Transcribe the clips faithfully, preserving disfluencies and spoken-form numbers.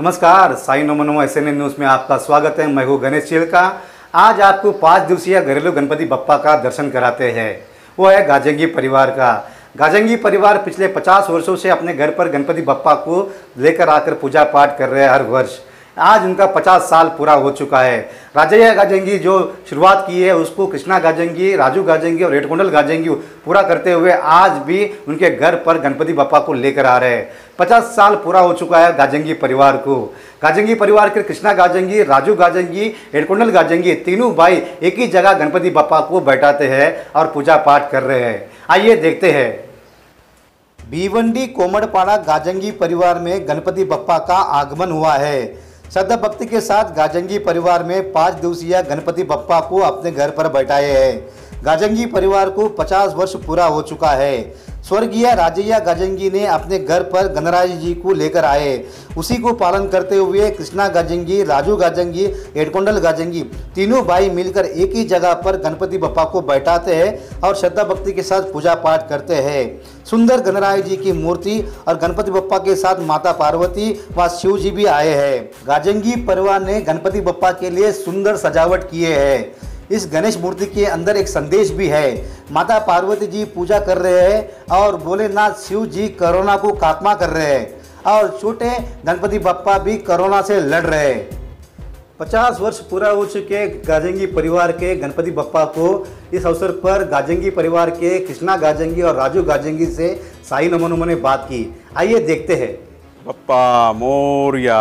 नमस्कार, Sai Namo Namo S N N news में आपका स्वागत है। मैं हूँ गणेश चिलका। आज आपको पाँच दिवसीय घरेलू गणपति बप्पा का दर्शन कराते हैं। वो है गाजंगी परिवार का। गाजंगी परिवार पिछले पचास वर्षों से अपने घर पर गणपति बप्पा को लेकर आकर पूजा पाठ कर रहे हैं हर वर्ष। आज उनका पचास साल पूरा हो चुका है। राजैया गाजंगी जो शुरुआत की है उसको कृष्णा गाजंगी, राजू गाजंगी और एडकोंडल गाजंगी पूरा करते हुए आज भी उनके घर पर गणपति बप्पा को लेकर आ रहे हैं। पचास साल पूरा हो चुका है गाजंगी परिवार को। गाजंगी परिवार के कृष्णा गाजंगी, राजू गाजंगी, एडकोंडल गाजंगी तीनों भाई एक ही जगह गणपति बप्पा को बैठाते हैं और पूजा पाठ कर रहे हैं। आइए देखते हैं। भिवंडी कोमड़पाड़ा गाजंगी परिवार में गणपति बप्पा का आगमन हुआ है। श्रद्धा भक्ति के साथ गाजंगी परिवार में पाँच दिवसीय गणपति बप्पा को अपने घर पर बैठाए हैं। गाजंगी परिवार को पचास वर्ष पूरा हो चुका है। स्वर्गीय राजैया गाजंगी ने अपने घर पर गणराज जी को लेकर आए। उसी को पालन करते हुए कृष्णा गाजंगी, राजू गाजंगी, एडकोंडल गाजंगी तीनों भाई मिलकर एक ही जगह पर गणपति बप्पा को बैठाते हैं और श्रद्धा भक्ति के साथ पूजा पाठ करते हैं। सुंदर गणराज जी की मूर्ति और गणपति बप्पा के साथ माता पार्वती व शिव जी भी आए हैं। गाजंगी परिवार ने गणपति बप्पा के लिए सुंदर सजावट किए हैं। इस गणेश मूर्ति के अंदर एक संदेश भी है। माता पार्वती जी पूजा कर रहे हैं और भोलेनाथ शिव जी कोरोना को खात्मा कर रहे हैं और छोटे गणपति बप्पा भी कोरोना से लड़ रहे हैं। पचास वर्ष पूरा हो चुके गाजंगी परिवार के गणपति बप्पा को इस अवसर पर गाजंगी परिवार के कृष्णा गाजंगी और राजू गाजंगी से साई नमो नमो ने बात की। आइए देखते हैं। बप्पा मोरया।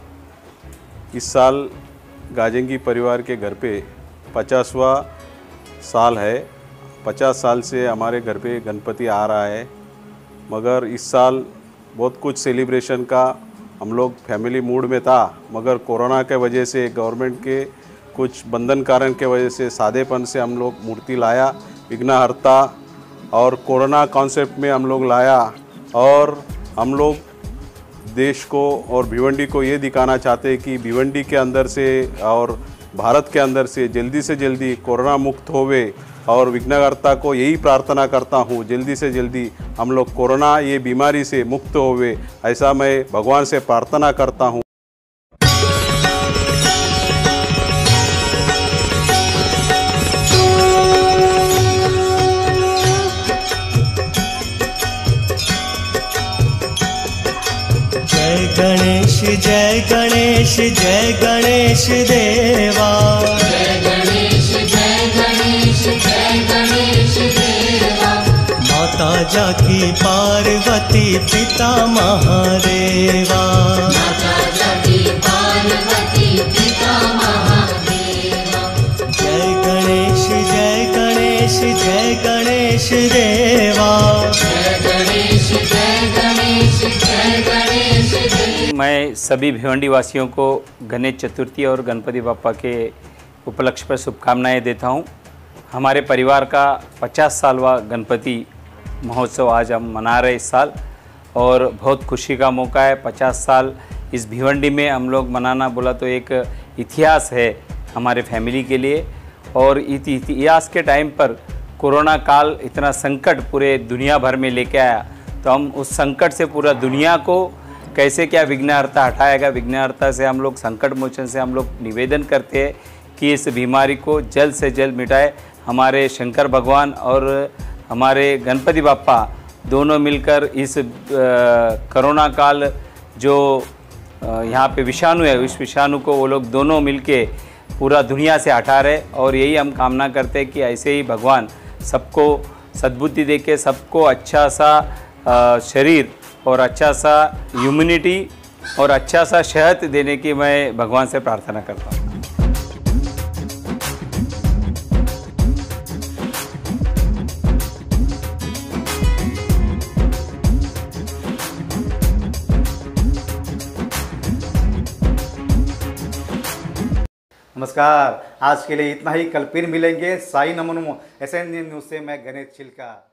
इस साल गाजंगी परिवार के घर पे पचासवां साल है। पचास साल से हमारे घर पे गणपति आ रहा है, मगर इस साल बहुत कुछ सेलिब्रेशन का हम लोग फैमिली मूड में था, मगर कोरोना के वजह से गवर्नमेंट के कुछ बंधन कारण के वजह से सादेपन से हम लोग मूर्ति लाया, विघ्नहर्ता और कोरोना कॉन्सेप्ट में हम लोग लाया। और हम लोग देश को और भिवंडी को ये दिखाना चाहते हैं कि भिवंडी के अंदर से और भारत के अंदर से जल्दी से जल्दी कोरोना मुक्त होवे। और विघ्नहर्ता को यही प्रार्थना करता हूँ, जल्दी से जल्दी हम लोग कोरोना ये बीमारी से मुक्त होवे, ऐसा मैं भगवान से प्रार्थना करता हूँ। जय गणेश जय गणेश जय गणेश देवा। जय गणेश जय गणेश जय गणेश देवा। माता जाकी पार्वती पिता महादेवा। माता जाकी पार्वती पिता महादेवा। जय गणेश जय गणेश जय गणेश देवा। जय गणेश जय गणेश जय गणेश देवा। मैं सभी भिवंडी वासियों को गणेश चतुर्थी और गणपति बप्पा के उपलक्ष्य पर शुभकामनाएं देता हूं। हमारे परिवार का पचास सालवा गणपति महोत्सव आज हम मना रहे इस साल और बहुत खुशी का मौका है। पचास साल इस भिवंडी में हम लोग मनाना बोला तो एक इतिहास है हमारे फैमिली के लिए। और इस इतिहास के टाइम पर कोरोना काल इतना संकट पूरे दुनिया भर में लेके आया, तो हम उस संकट से पूरा दुनिया को कैसे क्या विघ्नहर्ता हटाएगा। विघ्नहर्ता से हम लोग संकट मोचन से हम लोग निवेदन करते हैं कि इस बीमारी को जल्द से जल्द मिटाए। हमारे शंकर भगवान और हमारे गणपति बप्पा दोनों मिलकर इस कोरोना काल जो यहाँ पे विषाणु है, उस विषाणु को वो लोग दोनों मिलके पूरा दुनिया से हटा रहे। और यही हम कामना करते हैं कि ऐसे ही भगवान सबको सद्बुद्धि दे के सबको अच्छा सा शरीर और अच्छा सा इम्यूनिटी और अच्छा सा सेहत देने की मैं भगवान से प्रार्थना करता हूँ। नमस्कार, आज के लिए इतना ही। कल फिर मिलेंगे। Sai Namo Namo S N N news से मैं गणेश चिलका।